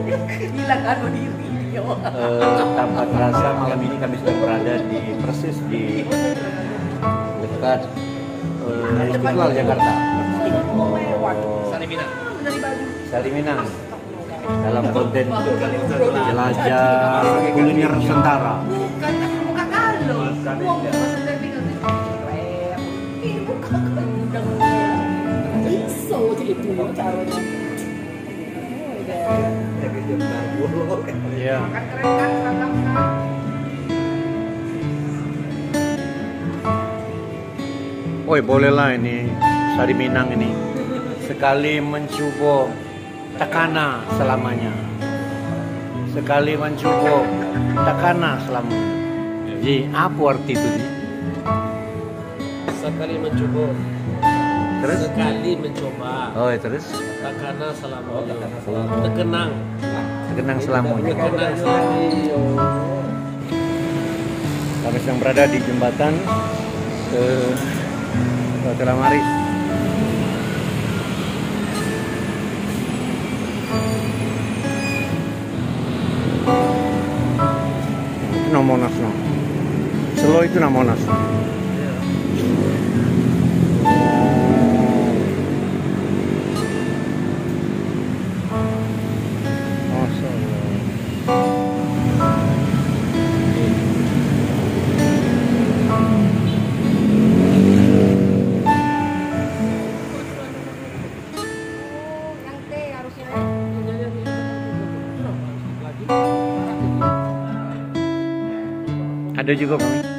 Hilang anu di video. Tanpa terasa malam ini kami sedang berada di persis di dekat Istiqlal Jakarta. Saliminang. Saliminang. Dalam konten jelajah kuliner Nusantara. Bukan aku buka kalau. Uang maksudnya tinggal di ini buka undang. Iso itu caranya. Iya. Makan keren kan seragam kan. Woi, bolehlah ini Sari Minang ini sekali mencoba takana selamanya. Sekali mencoba takana selamanya. Jadi apa arti itu? Sekali mencoba. Terus? Sekali mencoba. Oh, terus? Takana selamanya. Terkenang. Terkenang selamanya. Terkenang selamanya. Kami sedang berada di jembatan ke Hotel Amaris. Itu nama Monas, no. Selo itu nama Monas. Ada juga kami.